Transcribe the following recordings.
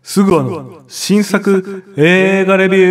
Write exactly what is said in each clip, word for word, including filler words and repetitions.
すぐあの新作映画レビュ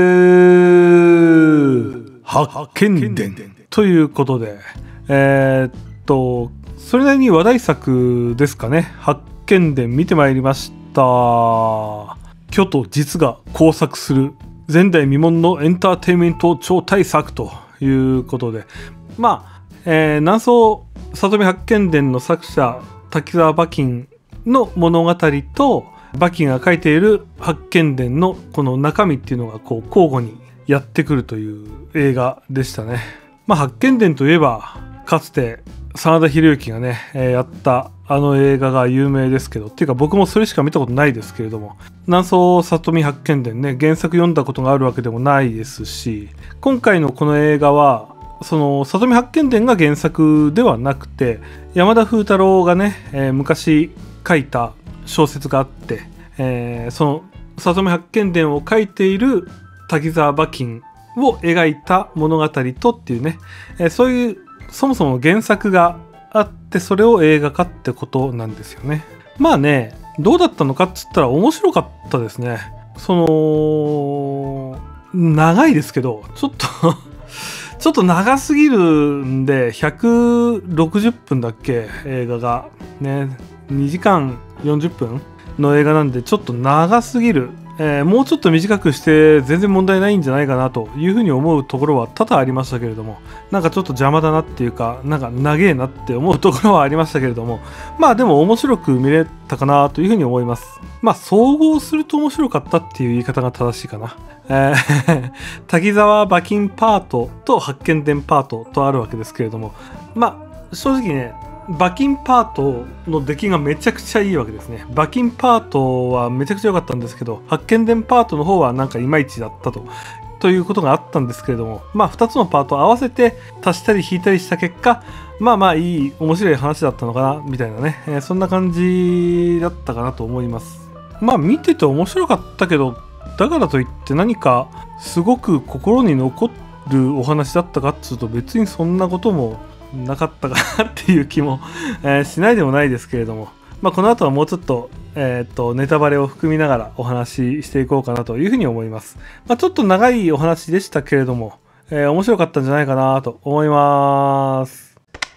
ー発見伝ということで、えー、っとそれなりに話題作ですかね。発見伝見てまいりました。虚と実が交錯する前代未聞のエンターテインメント超大作ということで、まあ、えー、南総里見発見伝の作者滝沢馬琴の物語と馬琴が書いている発見伝のこの中身っていうのがこう交互にやってくるという映画でしたね。まあ、発見伝といえばかつて真田広之がね、えー、やったあの映画が有名ですけど、っていうか僕もそれしか見たことないですけれども、南総里見発見伝ね、原作読んだことがあるわけでもないですし、今回のこの映画はその里見発見伝が原作ではなくて、山田風太郎がね、えー、昔書いた小説があって、えー、その里見発見伝を書いている滝沢馬琴を描いた物語とっていうね、えー、そういうそもそも原作があってそれを映画化ってことなんですよね。まあね、どうだったのかっつったら面白かったですね。その長いですけどちょっとちょっと長すぎるんで、ひゃくろくじゅっぷんだっけ映画がね、にじかんよんじゅっぷんの映画なんでちょっと長すぎる、えー、もうちょっと短くして全然問題ないんじゃないかなというふうに思うところは多々ありましたけれども、なんかちょっと邪魔だなっていうか、なんか長えなって思うところはありましたけれども、まあでも面白く見れたかなというふうに思います。まあ総合すると面白かったっていう言い方が正しいかな。えー、滝沢馬琴パートと発見伝パートとあるわけですけれども、まあ正直ね、馬琴パートの出来がめちゃくちゃいいわけですね。馬琴パートはめちゃくちゃ良かったんですけど、発見伝パートの方はなんかいまいちだったとということがあったんですけれども、まあふたつのパートを合わせて足したり引いたりした結果、まあまあいい面白い話だったのかなみたいなね、えー、そんな感じだったかなと思います。まあ見てて面白かったけど、だからといって何かすごく心に残るお話だったかっつうと別にそんなこともなかったかなっていう気も、えー、しないでもないですけれども、まあ、この後はもうちょっと、えー、とネタバレを含みながらお話ししていこうかなというふうに思います。まあ、ちょっと長いお話でしたけれども、えー、面白かったんじゃないかなと思います。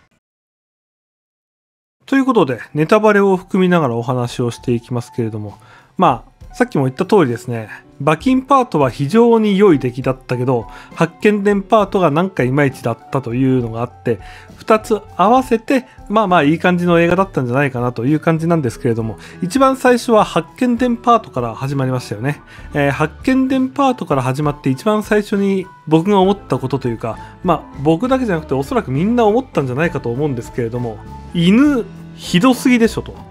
ということでネタバレを含みながらお話をしていきますけれども、まあさっきも言った通りですね、馬琴パートは非常に良い出来だったけど、発見伝パートがなんかいまいちだったというのがあって、ふたつ合わせてまあまあいい感じの映画だったんじゃないかなという感じなんですけれども、一番最初は発見伝パートから始まりましたよね。えー、発見伝パートから始まって一番最初に僕が思ったことというか、まあ僕だけじゃなくておそらくみんな思ったんじゃないかと思うんですけれども、犬ひどすぎでしょと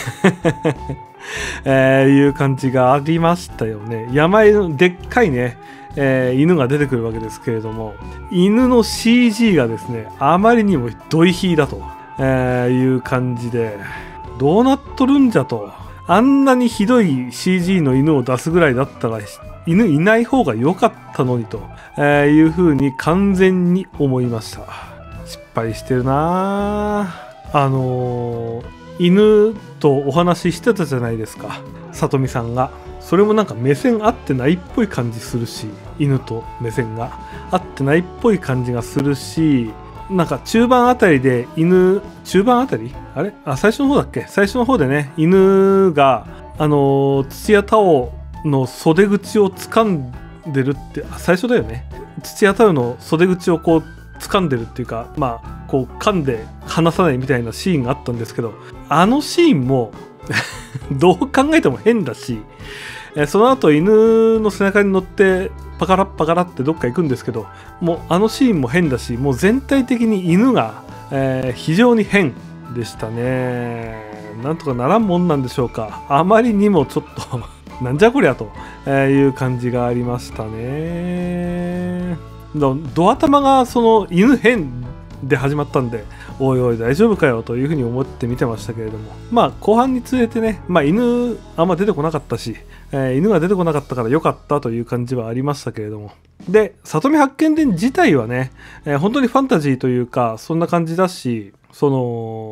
えー、いう感じがありましたよね。山犬のでっかいね、えー、犬が出てくるわけですけれども、犬の シージー がですねあまりにもドイヒーだと、えー、いう感じで、どうなっとるんじゃと。あんなにひどい シージー の犬を出すぐらいだったら犬いない方が良かったのにと、えー、いうふうに完全に思いました。失敗してるなぁ。あのー犬とお話ししてたじゃないですか、里見さんが。それもなんか目線合ってないっぽい感じするし、犬と目線が合ってないっぽい感じがするし、なんか中盤あたりで犬、中盤あたりあれあ、最初の方だっけ最初の方でね、犬が、あのー、土屋太鳳の袖口を掴んでるって、あ、最初だよね。土屋太鳳の袖口をこう、掴んでるっていうか、まあこう噛んで離さないみたいなシーンがあったんですけど、あのシーンもどう考えても変だし、えその後犬の背中に乗ってパカラッパカラってどっか行くんですけど、もうあのシーンも変だし、もう全体的に犬が、えー、非常に変でしたね。なんとかならんもんなんでしょうか。あまりにもちょっとなんじゃこりゃという感じがありましたね。ド頭がその犬編で始まったんで、おいおい大丈夫かよというふうに思って見てましたけれども、まあ後半につれてね、まあ犬あんま出てこなかったし、えー、犬が出てこなかったから良かったという感じはありましたけれども、で里見発見伝自体はね、えー、本当にファンタジーというかそんな感じだし、その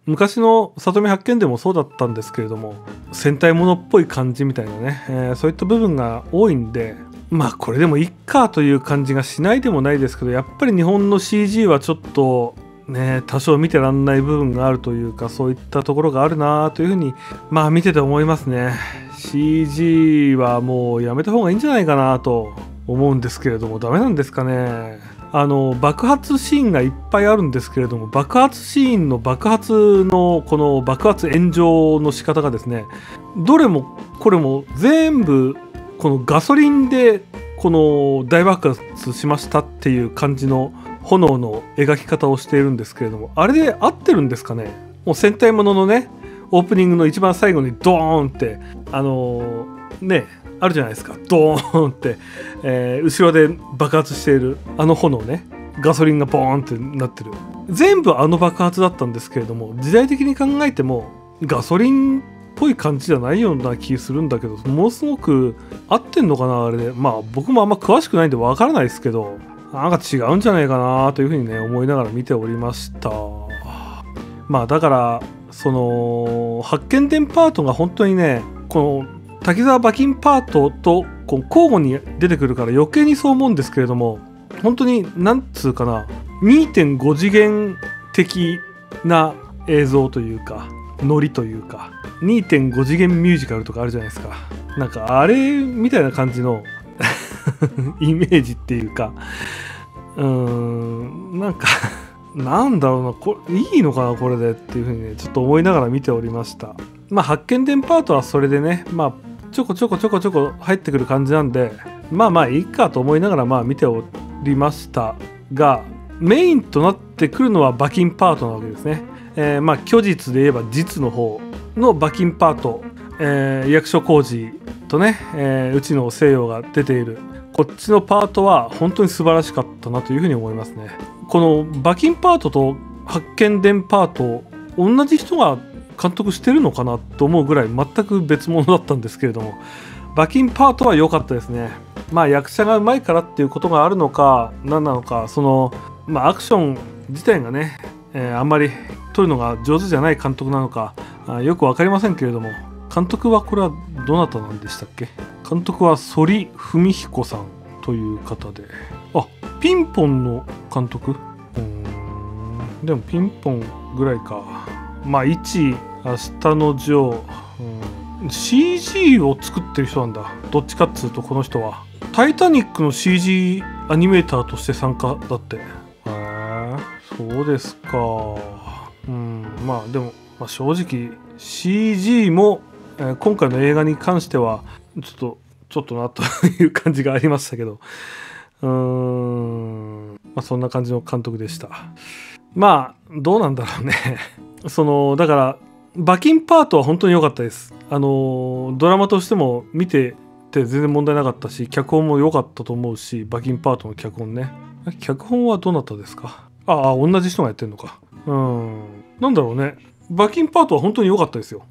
昔の里見八犬伝もそうだったんですけれども、戦隊ものっぽい感じみたいなね、えー、そういった部分が多いんで、まあこれでもいっかという感じがしないでもないですけど、やっぱり日本の シージー はちょっとね、多少見てらんない部分があるというか、そういったところがあるなというふうにまあ見てて思いますね。 シージー はもうやめた方がいいんじゃないかなと思うんですけれども、ダメなんですかね。あの爆発シーンがいっぱいあるんですけれども、爆発シーンの爆発のこの爆発炎上の仕方がですね、どれもこれも全部このガソリンでこの大爆発しましたっていう感じの炎の描き方をしているんですけれども、あれで合ってるんですかね。もう戦隊もののね、オープニングの一番最後にドーンってあのー、ねあるじゃないですか。ドーンって、えー、後ろで爆発しているあの炎ね、ガソリンがボーンってなってる、全部あの爆発だったんですけれども、時代的に考えてもガソリンっぽい感じじゃないような気するんだけど、ものすごく合ってんのかなあれで。まあ僕もあんま詳しくないんでわからないですけど、なんか違うんじゃないかなというふうにね思いながら見ておりました。まあだからその八犬伝パートが本当にね、この滝沢馬琴パートとこう交互に出てくるから余計にそう思うんですけれども、本当になんつうかな にてんご 次元的な映像というかノリというか にてんご 次元ミュージカルとかあるじゃないですか。なんかあれみたいな感じのイメージっていうか、うーんなんかなんだろうな、これいいのかなこれでっていうふうにねちょっと思いながら見ておりました。まあ八犬伝パートはそれでね、まあちょこちょこちょこちょこ入ってくる感じなんで、まあまあいいかと思いながらまあ見ておりましたが、メインとなってくるのは馬琴パートなわけですね。えー、まあ虚実で言えば実の方の馬琴パート、えー、役所広司とね、えー、内野聖陽が出ているこっちのパートは本当に素晴らしかったなというふうに思いますね。この馬琴パートと八犬伝パート同じ人が監督してるのかなと思うぐらい全く別物だったんですけれども、馬琴パートは良かったですね。まあ役者がうまいからっていうことがあるのか何なのか、そのまあアクション自体がね、えー、あんまり撮るのが上手じゃない監督なのかあよく分かりませんけれども、監督はこれはどなたなんでしたっけ。監督は反文彦さんという方で、あピンポンの監督、うーんでもピンポンぐらいか。まあ一明日のジョー、うん、シージー を作ってる人なんだ。どっちかっつうとこの人はタイタニックの シージー アニメーターとして参加だって。へえそうですか。うんまあでも、まあ、正直 シージー も、えー、今回の映画に関してはちょっとちょっとなという感じがありましたけど、うーんまあそんな感じの監督でした。まあどうなんだろうねそのだから馬琴パートは本当に良かったです。あのドラマとしても見てて全然問題なかったし、脚本も良かったと思うし、馬琴パートの脚本ね。脚本はどなたですか。ああ同じ人がやってるのか。うんなんだろうね、馬琴パートは本当に良かったですよ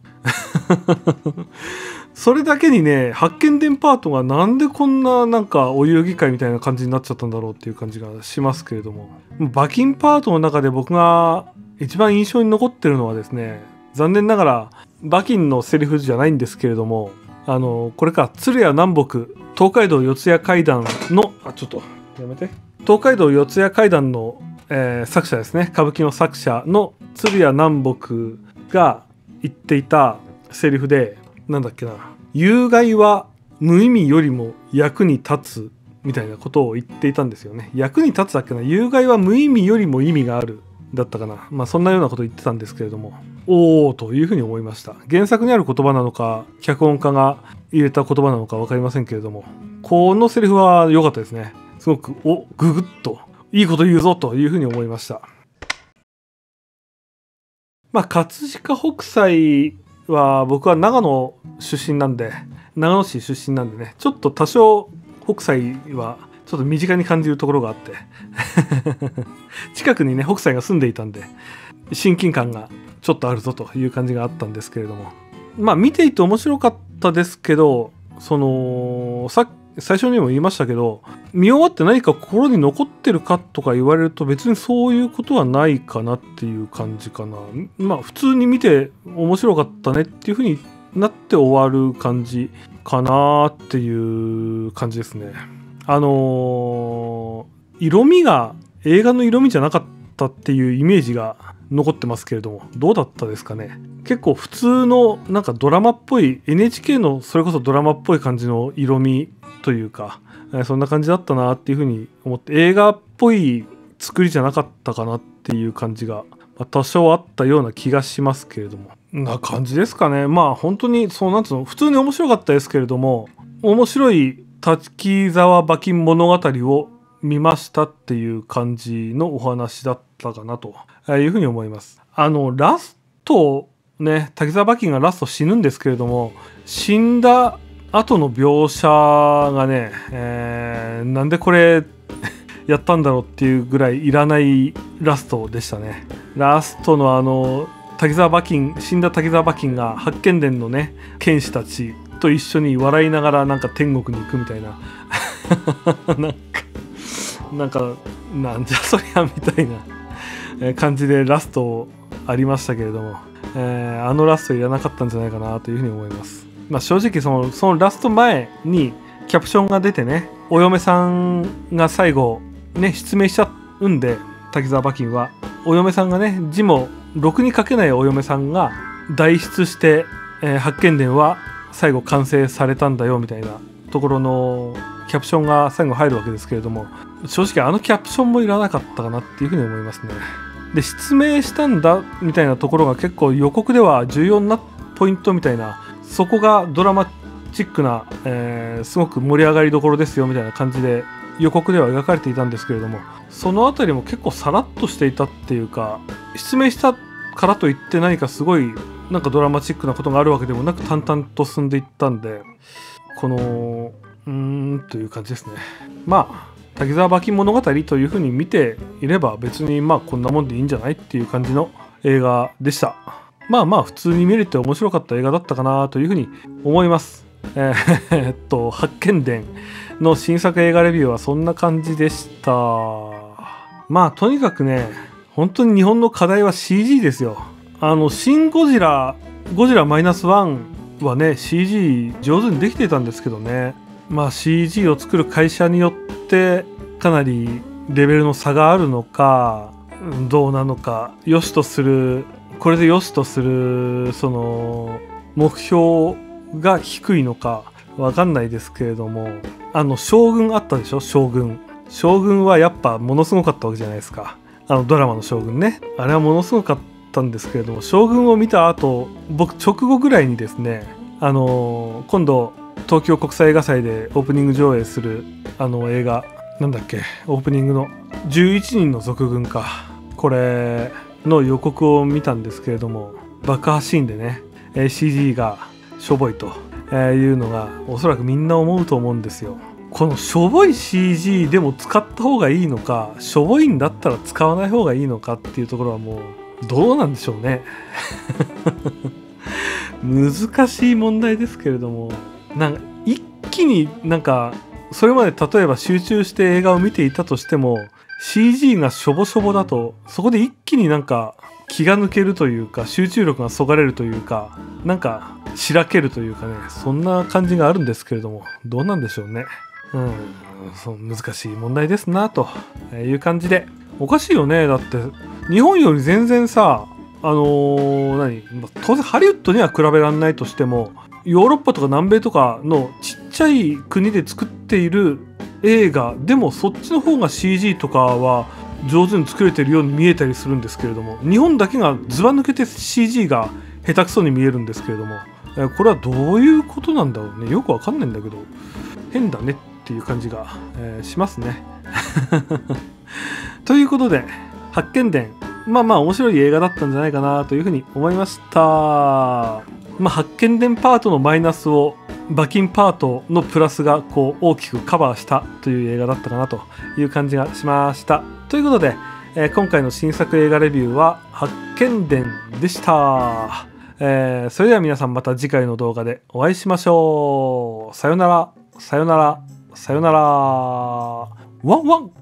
それだけにね、八犬伝パートがなんでこんななんかお遊戯会みたいな感じになっちゃったんだろうっていう感じがしますけれども、馬琴パートの中で僕が一番印象に残ってるのはですね、残念ながら馬琴のセリフじゃないんですけれども、あのこれか鶴屋南北東海道四谷怪談のあちょっとやめて東海道四谷怪談の、えー、作者ですね、歌舞伎の作者の鶴屋南北が言っていたセリフで、なんだっけな、有害は無意味よりも役に立つみたいなことを言っていたんですよね。役に立つだっけな、有害は無意味よりも意味があるだったかな。まあそんなようなことを言ってたんですけれども、おおというふうに思いました。原作にある言葉なのか脚本家が入れた言葉なのか分かりませんけれども、このセリフは良かったですね。すごくおググッといいこと言うぞというふうに思いました。まあ葛飾北斎は僕は長野出身なんで、長野市出身なんでね、ちょっと多少北斎はちょっと身近に感じるところがあって近くにね北斎が住んでいたんで親近感がちょっとあるぞという感じがあったんですけれども、まあ見ていて面白かったですけど、そのさ最初にも言いましたけど、見終わって何か心に残ってるかとか言われると別にそういうことはないかなっていう感じかな。まあ普通に見て面白かったねっていう風になって終わる感じかなっていう感じですね。あのー、色味が映画の色味じゃなかったっていうイメージが残ってますけれども、どうだったですかね。結構普通のなんかドラマっぽい エヌエイチケー のそれこそドラマっぽい感じの色味というか、そんな感じだったなっていうふうに思って、映画っぽい作りじゃなかったかなっていう感じが多少あったような気がしますけれども、な感じですかね。まあ本当にそうなんつうの、普通に面白かったですけれども、面白い滝沢馬琴物語を見ましたっていう感じのお話だったかなというふうに思います。あのラストね、滝沢馬琴がラスト死ぬんですけれども、死んだ後の描写がね、えー、なんでこれやったんだろうっていうぐらいいらないラストでしたね。ラストのあの滝沢馬琴、死んだ滝沢馬琴が八犬伝のね剣士たちと一緒に笑いながらなんか天国に行くみたいななんかなんかなんじゃそりゃみたいな感じでラストありましたけれども、えー、あのラストいらなかったんじゃないかなというふうに思います。まあ、正直そのそのラスト前にキャプションが出てね、お嫁さんが最後ね失明しちゃうんで、滝沢馬琴はお嫁さんがね字もろくに書けないお嫁さんが代筆して、えー、八犬伝は最後完成されたんだよみたいなところのキャプションが最後入るわけですけれども、正直あのキャプションもいらなかったかなっていうふうに思いますね。で失明したんだみたいなところが結構予告では重要なポイントみたいな、そこがドラマチックな、えー、すごく盛り上がりどころですよみたいな感じで予告では描かれていたんですけれども、そのあたりも結構さらっとしていたっていうか、失明したからといって何かすごいなんかドラマチックなことがあるわけでもなく淡々と進んでいったんで、このうーんという感じですね。まあ滝沢馬琴物語というふうに見ていれば別にまあこんなもんでいいんじゃないっていう感じの映画でした。まあまあ普通に見れて面白かった映画だったかなというふうに思います。えー、っと八犬伝の新作映画レビューはそんな感じでした。まあとにかくね、本当に日本の課題は シージー ですよ。あのシン・ゴジラゴジラマイナスワンはね シージー 上手にできてたんですけどね、まあ シージー を作る会社によってかなりレベルの差があるのかどうなのか、良しとするこれで良しとするその目標が低いのかわかんないですけれども、あの将軍あったでしょ。将軍将軍はやっぱものすごかったわけじゃないですか。あのドラマの将軍ね、あれはものすごかったんですけれども、将軍を見た後僕直後ぐらいにですね、あの今度東京国際映画祭でオープニング上映するあの映画なんだっけ、オープニングのじゅういちにんの賊軍か、これの予告を見たんですけれども、爆破シーンでね シージー がしょぼいというのがおそらくみんな思うと思うんですよ。このしょぼい シージー でも使った方がいいのか、しょぼいんだったら使わない方がいいのかっていうところはもうどうなんでしょうね難しい問題ですけれども、なんか一気になんかそれまで例えば集中して映画を見ていたとしても シージー がしょぼしょぼだと、そこで一気になんか気が抜けるというか集中力がそがれるというか、なんかしらけるというかね、そんな感じがあるんですけれども、どうなんでしょうね。うん、そう難しい問題ですなという感じで、おかしいよね。だって日本より全然さ、あのー、何当然ハリウッドには比べられないとしても、ヨーロッパとか南米とかのちっちゃい国で作っている映画でもそっちの方が シージー とかは上手に作れてるように見えたりするんですけれども、日本だけがずば抜けて シージー が下手くそに見えるんですけれども、えこれはどういうことなんだろうね。よくわかんないんだけど変だねっていう感じが、えー、しますねということで八犬伝、まあまあ面白い映画だったんじゃないかなというふうに思いました。まあ八犬伝パートのマイナスを馬琴パートのプラスがこう大きくカバーしたという映画だったかなという感じがしました。ということで、えー、今回の新作映画レビューは八犬伝でした。えー、それでは皆さんまた次回の動画でお会いしましょう。さよなら、さよなら。 さよなら。ワンワン。